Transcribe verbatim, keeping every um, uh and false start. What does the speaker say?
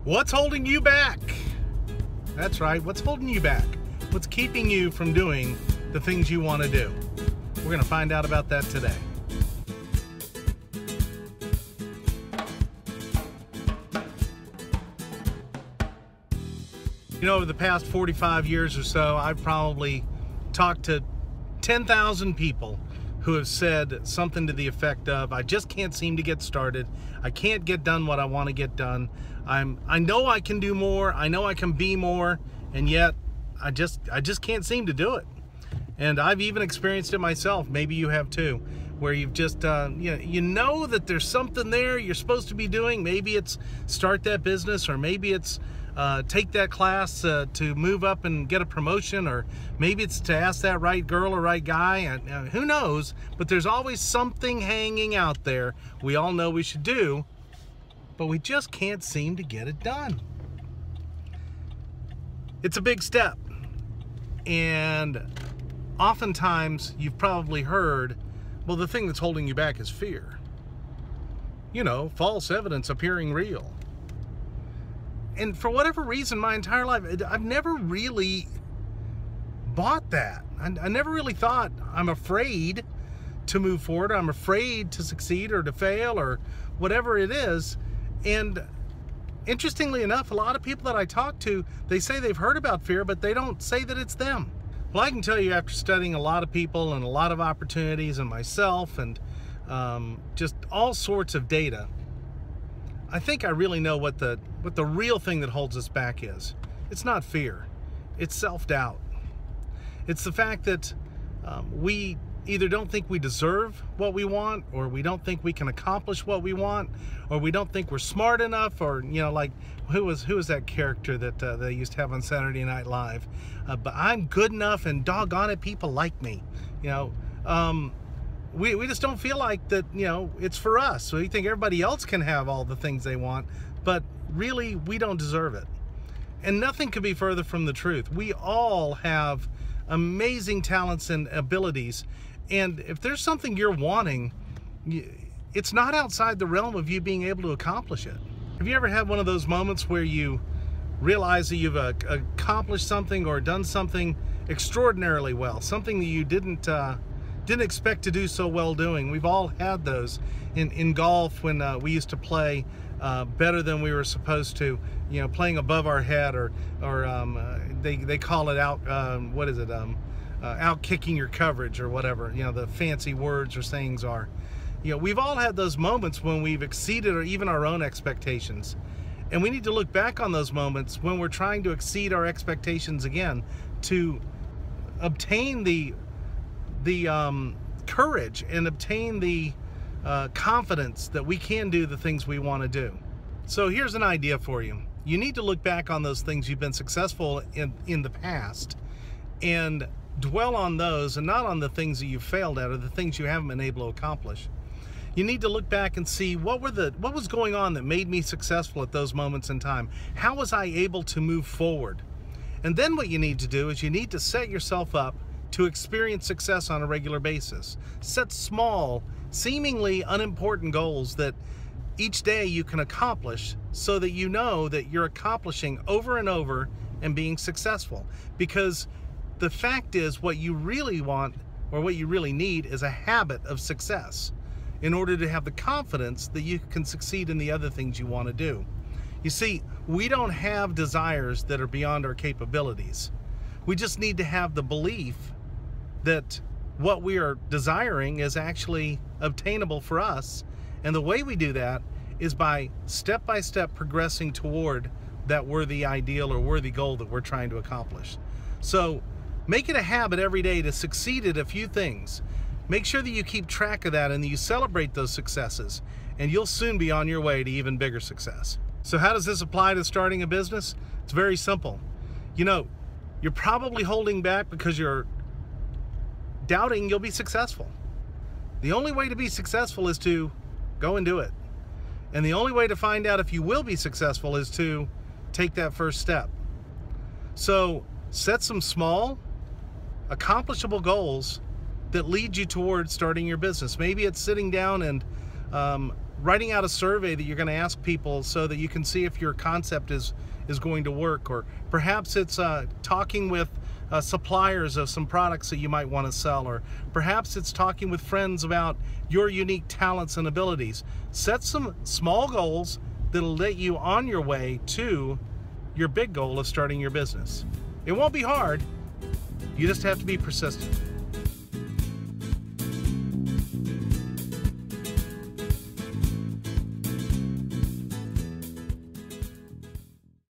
What's holding you back? That's right, what's holding you back? What's keeping you from doing the things you want to do? We're going to find out about that today. You know, over the past forty-five years or so, I've probably talked to ten thousand people who have said something to the effect of, I just can't seem to get started. I can't get done what I want to get done. I'm, I know I can do more. I know I can be more. And yet I just, I just can't seem to do it. And I've even experienced it myself. Maybe you have too, where you've just, uh, you know, you know that there's something there you're supposed to be doing. Maybe it's start that business, or maybe it's uh, take that class uh, to move up and get a promotion, or maybe it's to ask that right girl or right guy. And, uh, who knows? But there's always something hanging out there we all know we should do, but we just can't seem to get it done. It's a big step, and oftentimes you've probably heard, well, the thing that's holding you back is fear. You know, false evidence appearing real. And for whatever reason, my entire life, I've never really bought that. I, I never really thought I'm afraid to move forward. I'm afraid to succeed or to fail or whatever it is. And interestingly enough, a lot of people that I talk to, they say they've heard about fear, but they don't say that it's them. Well, I can tell you, after studying a lot of people and a lot of opportunities and myself and um, just all sorts of data, I think I really know what the what the real thing that holds us back is. It's not fear, it's self-doubt. It's the fact that um, we either don't think we deserve what we want, or we don't think we can accomplish what we want, or we don't think we're smart enough, or, you know, like who was who was that character that uh, they used to have on Saturday Night Live? Uh, but I'm good enough, and doggone it, people like me. You know, um, we we just don't feel like that. You know, it's for us. So we think everybody else can have all the things they want, but really we don't deserve it. And nothing could be further from the truth. We all have amazing talents and abilities. And if there's something you're wanting, it's not outside the realm of you being able to accomplish it. Have you ever had one of those moments where you realize that you've uh, accomplished something or done something extraordinarily well, something that you didn't uh, didn't expect to do so well doing? We've all had those in, in golf when uh, we used to play uh, better than we were supposed to, you know, playing above our head, or, or um, uh, they, they call it out, um, what is it, um, Uh, out kicking your coverage, or whatever, you know, the fancy words or sayings are. You know, we've all had those moments when we've exceeded or even our own expectations. And we need to look back on those moments when we're trying to exceed our expectations again, to obtain the, the um, courage and obtain the uh, confidence that we can do the things we want to do. So here's an idea for you. You need to look back on those things you've been successful in, in the past, and dwell on those, and not on the things that you failed at or the things you haven't been able to accomplish. You need to look back and see what were the what was going on that made me successful at those moments in time. How was I able to move forward? And then what you need to do is you need to set yourself up to experience success on a regular basis. Set small, seemingly unimportant goals that each day you can accomplish, so that you know that you're accomplishing over and over and being successful. Because the fact is, what you really want, or what you really need, is a habit of success in order to have the confidence that you can succeed in the other things you want to do. You see, we don't have desires that are beyond our capabilities. We just need to have the belief that what we are desiring is actually obtainable for us. And the way we do that is by step-by-step progressing toward that worthy ideal or worthy goal that we're trying to accomplish. So make it a habit every day to succeed at a few things. Make sure that you keep track of that and that you celebrate those successes, and you'll soon be on your way to even bigger success. So how does this apply to starting a business? It's very simple. You know, you're probably holding back because you're doubting you'll be successful. The only way to be successful is to go and do it. And the only way to find out if you will be successful is to take that first step. So set some small, accomplishable goals that lead you towards starting your business. Maybe it's sitting down and um, writing out a survey that you're going to ask people so that you can see if your concept is is going to work. Or perhaps it's uh, talking with uh, suppliers of some products that you might want to sell, or perhaps it's talking with friends about your unique talents and abilities. Set some small goals that'll let you on your way to your big goal of starting your business. It won't be hard. You just have to be persistent.